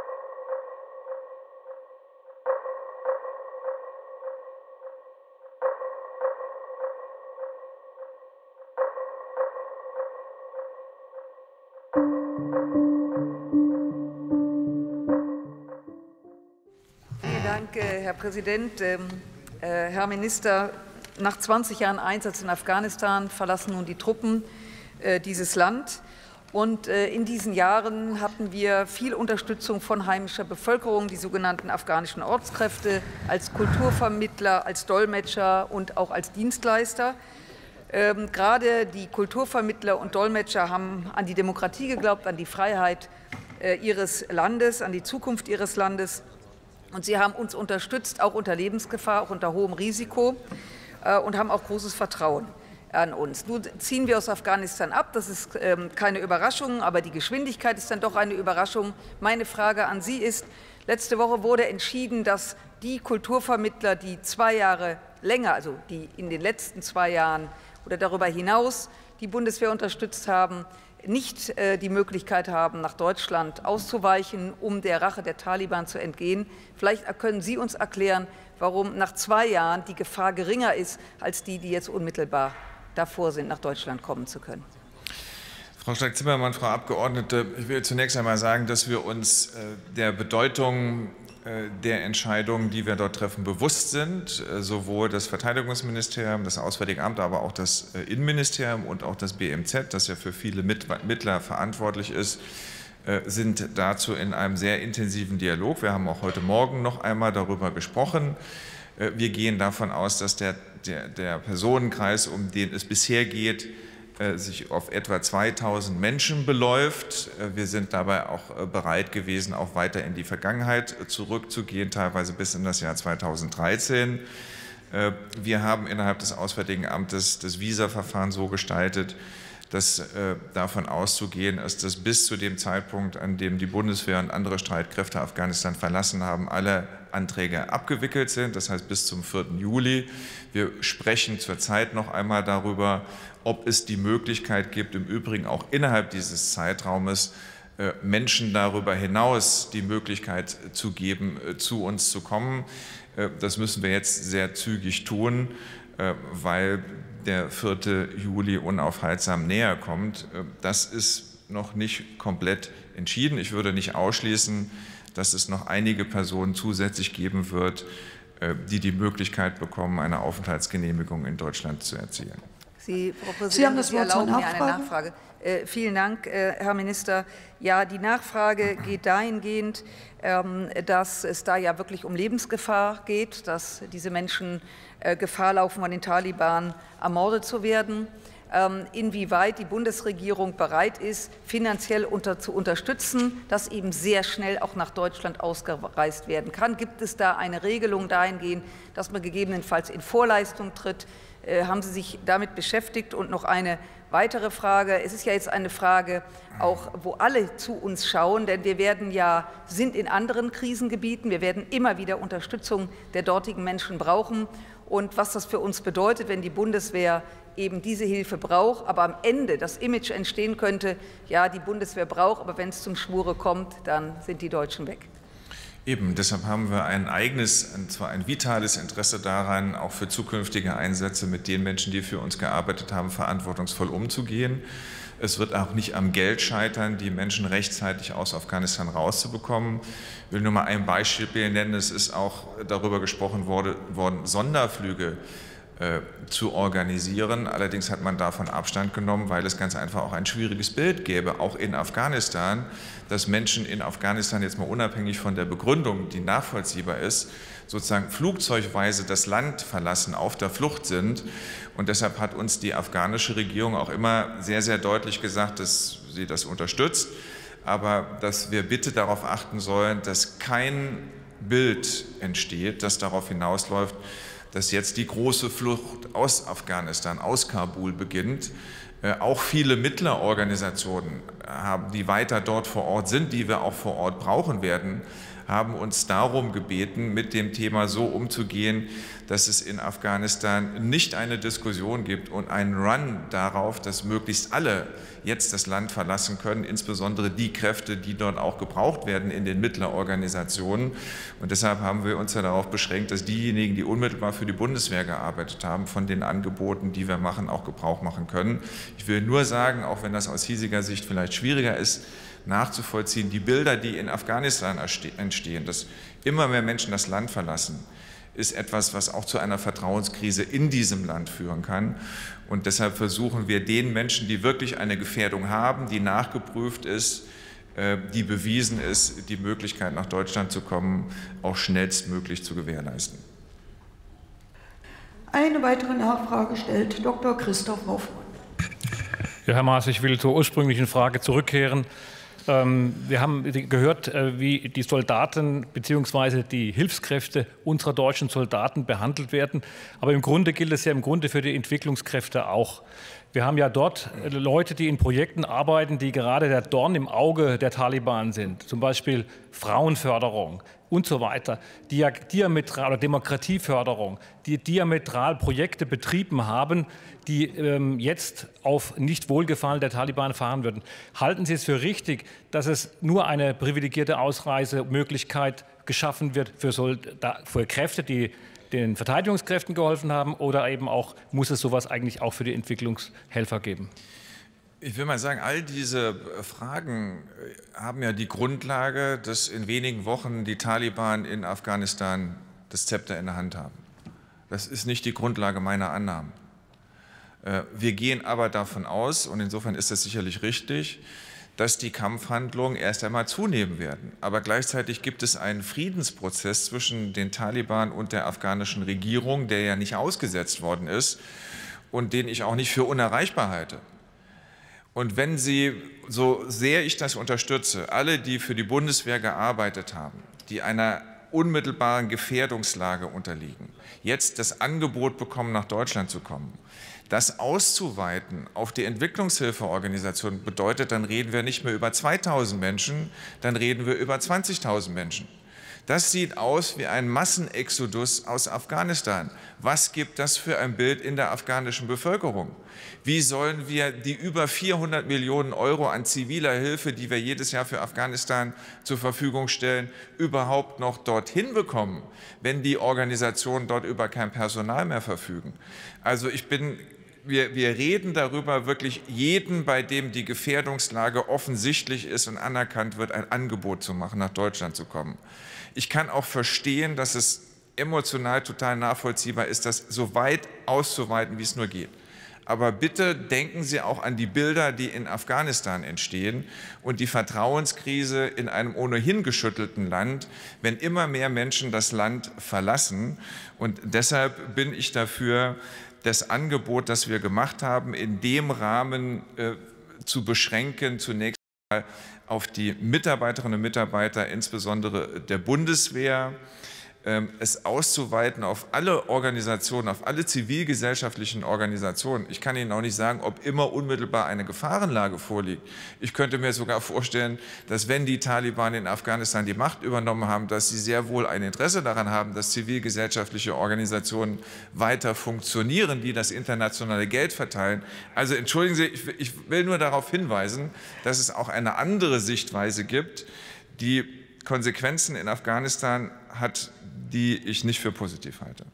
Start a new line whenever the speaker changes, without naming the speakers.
Vielen Dank, Herr Präsident. Herr Minister, nach 20 Jahren Einsatz in Afghanistan verlassen nun die Truppen dieses Land. Und in diesen Jahren hatten wir viel Unterstützung von heimischer Bevölkerung, die sogenannten afghanischen Ortskräfte, als Kulturvermittler, als Dolmetscher und auch als Dienstleister. Gerade die Kulturvermittler und Dolmetscher haben an die Demokratie geglaubt, an die Freiheit ihres Landes, an die Zukunft ihres Landes. Und sie haben uns unterstützt, auch unter Lebensgefahr, auch unter hohem Risiko, und haben auch großes Vertrauen an uns. Nun ziehen wir aus Afghanistan ab. Das ist keine Überraschung, aber die Geschwindigkeit ist dann doch eine Überraschung. Meine Frage an Sie ist, letzte Woche wurde entschieden, dass die Kulturvermittler, die 2 Jahre länger, also die in den letzten 2 Jahren oder darüber hinaus die Bundeswehr unterstützt haben, nicht die Möglichkeit haben, nach Deutschland auszuweichen, um der Rache der Taliban zu entgehen. Vielleicht können Sie uns erklären, warum nach 2 Jahren die Gefahr geringer ist, als die jetzt unmittelbar davor sind, nach Deutschland kommen zu können.
Frau Strack-Zimmermann, Frau Abgeordnete, ich will zunächst einmal sagen, dass wir uns der Bedeutung der Entscheidungen, die wir dort treffen, bewusst sind. Sowohl das Verteidigungsministerium, das Auswärtige Amt, aber auch das Innenministerium und auch das BMZ, das ja für viele Mittler verantwortlich ist, sind dazu in einem sehr intensiven Dialog. Wir haben auch heute Morgen noch einmal darüber gesprochen. Wir gehen davon aus, dass der Personenkreis, um den es bisher geht, sich auf etwa 2000 Menschen beläuft. Wir sind dabei auch bereit gewesen, auch weiter in die Vergangenheit zurückzugehen, teilweise bis in das Jahr 2013. Wir haben innerhalb des Auswärtigen Amtes das Visaverfahren so gestaltet, dass davon auszugehen ist, dass bis zu dem Zeitpunkt, an dem die Bundeswehr und andere Streitkräfte Afghanistan verlassen haben, alle Anträge abgewickelt sind, das heißt bis zum 4. Juli. Wir sprechen zurzeit noch einmal darüber, ob es die Möglichkeit gibt, im Übrigen auch innerhalb dieses Zeitraumes Menschen darüber hinaus die Möglichkeit zu geben, zu uns zu kommen. Das müssen wir jetzt sehr zügig tun, weil der 4. Juli unaufhaltsam näher kommt. Das ist noch nicht komplett entschieden. Ich würde nicht ausschließen, dass es noch einige Personen zusätzlich geben wird, die die Möglichkeit bekommen, eine Aufenthaltsgenehmigung in Deutschland zu erzielen.
Frau Präsidentin,
Sie haben das Wort zur
erlauben mir eine Nachfrage. Vielen Dank, Herr Minister. Ja, die Nachfrage geht dahingehend, dass es da ja wirklich um Lebensgefahr geht, dass diese Menschen Gefahr laufen, von den Taliban ermordet zu werden. Inwieweit die Bundesregierung bereit ist, finanziell zu unterstützen, dass eben sehr schnell auch nach Deutschland ausgereist werden kann. Gibt es da eine Regelung dahingehend, dass man gegebenenfalls in Vorleistung tritt? Haben Sie sich damit beschäftigt? Und noch eine weitere Frage. Es ist ja jetzt eine Frage, auch wo alle zu uns schauen, denn wir sind in anderen Krisengebieten. Wir werden immer wieder Unterstützung der dortigen Menschen brauchen. Und was das für uns bedeutet, wenn die Bundeswehr eben diese Hilfe braucht, aber am Ende das Image entstehen könnte, ja, die Bundeswehr braucht, aber wenn es zum Schwure kommt, dann sind die Deutschen weg.
Eben, deshalb haben wir ein eigenes, und zwar ein vitales Interesse daran, auch für zukünftige Einsätze mit den Menschen, die für uns gearbeitet haben, verantwortungsvoll umzugehen. Es wird auch nicht am Geld scheitern, die Menschen rechtzeitig aus Afghanistan rauszubekommen. Ich will nur mal ein Beispiel nennen. Es ist auch darüber gesprochen worden, Sonderflüge zu organisieren. Allerdings hat man davon Abstand genommen, weil es ganz einfach auch ein schwieriges Bild gäbe, auch in Afghanistan, dass Menschen in Afghanistan jetzt mal unabhängig von der Begründung, die nachvollziehbar ist, sozusagen flugzeugweise das Land verlassen, auf der Flucht sind. Und deshalb hat uns die afghanische Regierung auch immer sehr, sehr deutlich gesagt, dass sie das unterstützt, aber dass wir bitte darauf achten sollen, dass kein Bild entsteht, das darauf hinausläuft, dass jetzt die große Flucht aus Afghanistan, aus Kabul beginnt. Auch viele Mittlerorganisationen haben, die weiter dort vor Ort sind, die wir auch vor Ort brauchen werden, haben uns darum gebeten, mit dem Thema so umzugehen, dass es in Afghanistan nicht eine Diskussion gibt und einen Run darauf, dass möglichst alle jetzt das Land verlassen können, insbesondere die Kräfte, die dort auch gebraucht werden in den Mittlerorganisationen. Und deshalb haben wir uns ja darauf beschränkt, dass diejenigen, die unmittelbar für die Bundeswehr gearbeitet haben, von den Angeboten, die wir machen, auch Gebrauch machen können. Ich will nur sagen, auch wenn das aus hiesiger Sicht vielleicht schwieriger ist, nachzuvollziehen, die Bilder, die in Afghanistan entstehen, dass immer mehr Menschen das Land verlassen, ist etwas, was auch zu einer Vertrauenskrise in diesem Land führen kann. Und deshalb versuchen wir den Menschen, die wirklich eine Gefährdung haben, die nachgeprüft ist, die bewiesen ist, die Möglichkeit nach Deutschland zu kommen, auch schnellstmöglich zu gewährleisten.
Eine weitere Nachfrage stellt Dr. Christoph Hoffmann.
Ja, Herr Maas, ich will zur ursprünglichen Frage zurückkehren. Wir haben gehört, wie die Soldaten bzw. die Hilfskräfte unserer deutschen Soldaten behandelt werden. Aber im Grunde gilt es ja für die Entwicklungskräfte auch. Wir haben ja dort Leute, die in Projekten arbeiten, die gerade der Dorn im Auge der Taliban sind. Zum Beispiel Frauenförderung und so weiter, oder Demokratieförderung, die diametral Projekte betrieben haben, die jetzt auf Nicht-Wohlgefallen der Taliban fahren würden. Halten Sie es für richtig, dass es nur eine privilegierte Ausreisemöglichkeit geschaffen wird für Kräfte, die den Verteidigungskräften geholfen haben, oder eben auch, muss es sowas eigentlich auch für die Entwicklungshelfer geben?
Ich will mal sagen, all diese Fragen haben ja die Grundlage, dass in wenigen Wochen die Taliban in Afghanistan das Zepter in der Hand haben. Das ist nicht die Grundlage meiner Annahmen. Wir gehen aber davon aus, und insofern ist das sicherlich richtig, dass die Kampfhandlungen erst einmal zunehmen werden. Aber gleichzeitig gibt es einen Friedensprozess zwischen den Taliban und der afghanischen Regierung, der ja nicht ausgesetzt worden ist und den ich auch nicht für unerreichbar halte. Und wenn Sie, so sehr ich das unterstütze, alle, die für die Bundeswehr gearbeitet haben, die einer unmittelbaren Gefährdungslage unterliegen, jetzt das Angebot bekommen, nach Deutschland zu kommen, das auszuweiten auf die Entwicklungshilfeorganisation bedeutet, dann reden wir nicht mehr über 2.000 Menschen, dann reden wir über 20.000 Menschen. Das sieht aus wie ein Massenexodus aus Afghanistan. Was gibt das für ein Bild in der afghanischen Bevölkerung? Wie sollen wir die über 400 Millionen Euro an ziviler Hilfe, die wir jedes Jahr für Afghanistan zur Verfügung stellen, überhaupt noch dorthin bekommen, wenn die Organisationen dort über kein Personal mehr verfügen? Also wir reden darüber, wirklich jeden, bei dem die Gefährdungslage offensichtlich ist und anerkannt wird, ein Angebot zu machen, nach Deutschland zu kommen. Ich kann auch verstehen, dass es emotional total nachvollziehbar ist, das so weit auszuweiten, wie es nur geht. Aber bitte denken Sie auch an die Bilder, die in Afghanistan entstehen und die Vertrauenskrise in einem ohnehin geschüttelten Land, wenn immer mehr Menschen das Land verlassen. Und deshalb bin ich dafür, das Angebot, das wir gemacht haben, in dem Rahmen zu beschränken, zunächst mal auf die Mitarbeiterinnen und Mitarbeiter, insbesondere der Bundeswehr, es auszuweiten auf alle Organisationen, auf alle zivilgesellschaftlichen Organisationen. Ich kann Ihnen auch nicht sagen, ob immer unmittelbar eine Gefahrenlage vorliegt. Ich könnte mir sogar vorstellen, dass wenn die Taliban in Afghanistan die Macht übernommen haben, dass sie sehr wohl ein Interesse daran haben, dass zivilgesellschaftliche Organisationen weiter funktionieren, die das internationale Geld verteilen. Also entschuldigen Sie, ich will nur darauf hinweisen, dass es auch eine andere Sichtweise gibt, die Konsequenzen in Afghanistan hat, die ich nicht für positiv halte.